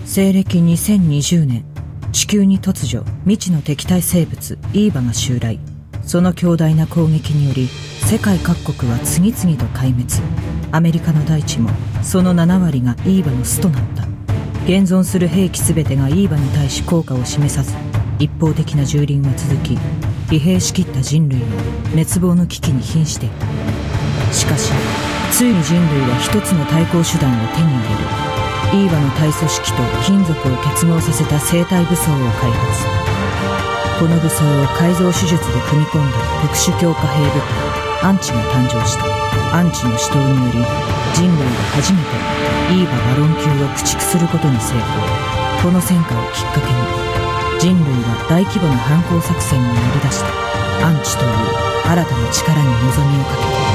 西暦2020年、地球に突如未知の敵対生物イーバが襲来。その強大な攻撃により世界各国は次々と壊滅。アメリカの大地もその7割がイーバの巣となった。現存する兵器全てがイーバに対し効果を示さず、一方的な蹂躙は続き、疲弊しきった人類は滅亡の危機に瀕している。しかしついに人類は一つの対抗手段を手に入れる。イーバの体組織と金属を結合させた生体武装を開発。この武装を改造手術で組み込んだ特殊強化兵部隊アンチが誕生した。アンチの指導により人類は初めてイーババロン級を駆逐することに成功。この戦果をきっかけに人類は大規模な反攻作戦に乗り出した。アンチという新たな力に望みをかけた。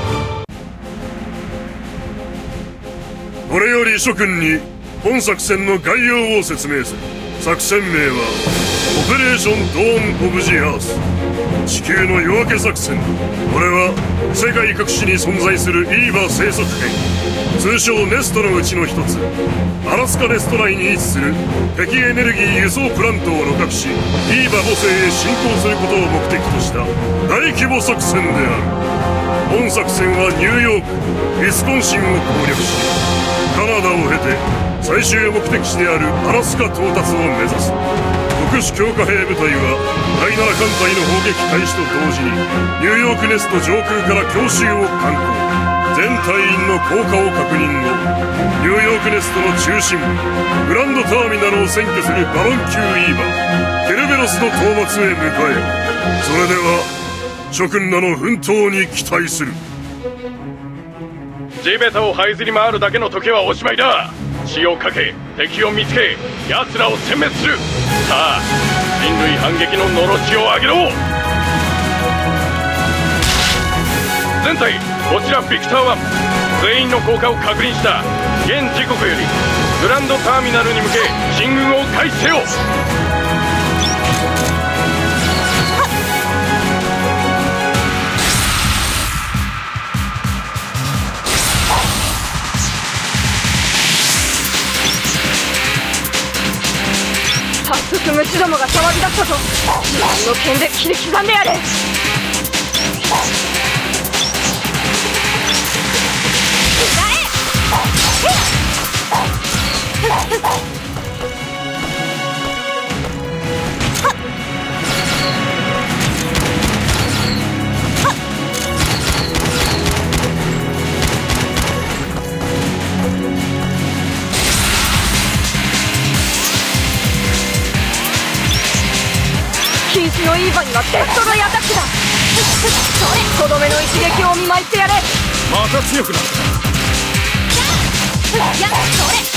これより諸君に本作戦の概要を説明する。作戦名はオペレーションドーン・オブ・ジ・アース、地球の夜明け作戦。これは世界各地に存在するイーバ生息圏、通称ネストのうちの一つ、アラスカネスト内に位置する敵エネルギー輸送プラントを露獲し、イーバ母星へ侵攻することを目的とした大規模作戦である。本作戦はニューヨーク、ウィスコンシンを攻略し、カナダを経て最終目的地であるアラスカ到達を目指す。特殊強化兵部隊は第7艦隊の砲撃開始と同時にニューヨークネスト上空から強襲を敢行。全隊員の降下を確認後、ニューヨークネストの中心部グランドターミナルを占拠するバロン級イーバケルベロスの討伐へ向かえ。それでは諸君らの奮闘に期待する。 地べたを這いずり回るだけの時はおしまいだ。血をかけ敵を見つけ奴らを殲滅する。さあ人類反撃ののろしを上げろ。全隊こちらビクター1、全員の降下を確認した。現時刻よりグランドターミナルに向け進軍を開始せよ。 早速虫どもが騒ぎ出したぞ。自分の剣で切り刻んでやれ。瀕死のイーバにはデストロイアタックだ。とどめの一撃を見舞いしてやれ。 また強くなった。 やっそれ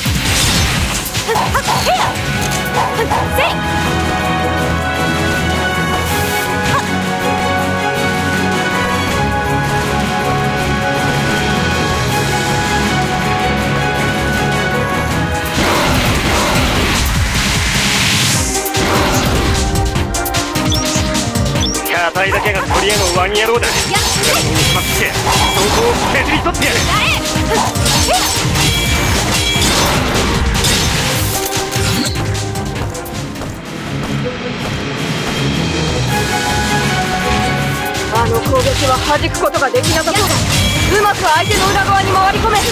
硬いだけが取り柄のワニ野郎だ。やっそれにしまってそこを削り取ってやる。 あの攻撃は弾くことができなさそうだ。うまく相手の裏側に回り込め。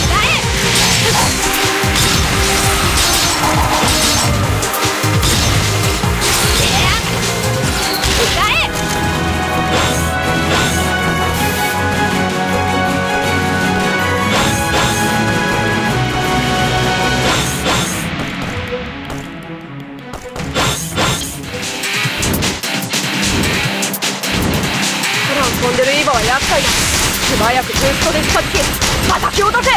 飛んでるイーバは厄介だ。素早くブーストで近づき叩き落とせ。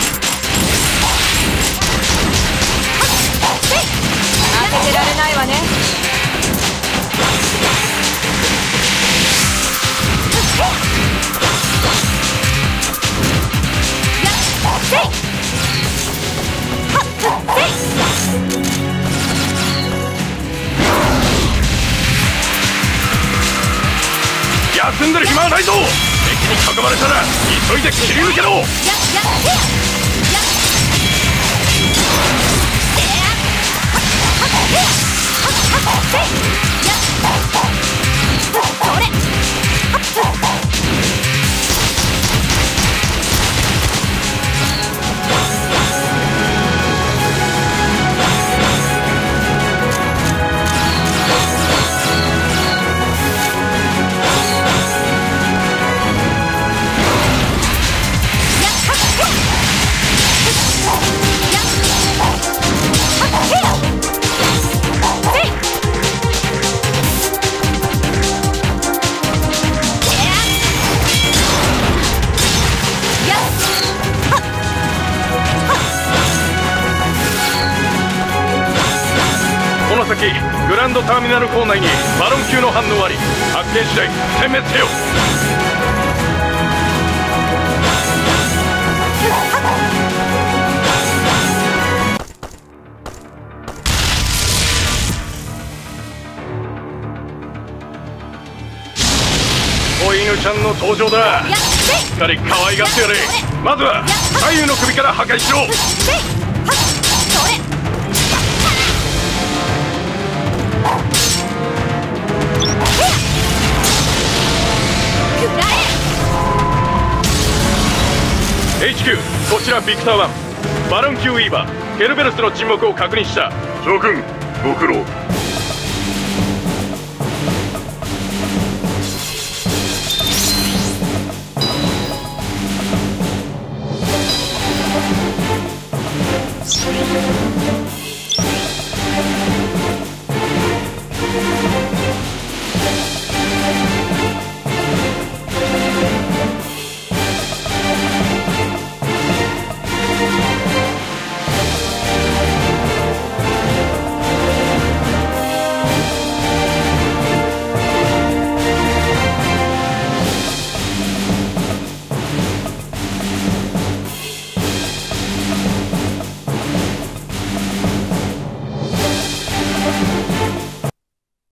負けてられないわね。 休んでる暇はないぞ。敵に囲まれたら急いで切り抜けろ。 紫グランドターミナル構内にバロン級の反応あり、発見次第殲滅せよ。子犬ちゃんの登場だ。しっかり可愛がってやれ。まずは左右の首から破壊しろ。HQ こちらビクター1、バロン級ウィーバーケルベルスの沈黙を確認した。 諸君ご苦労。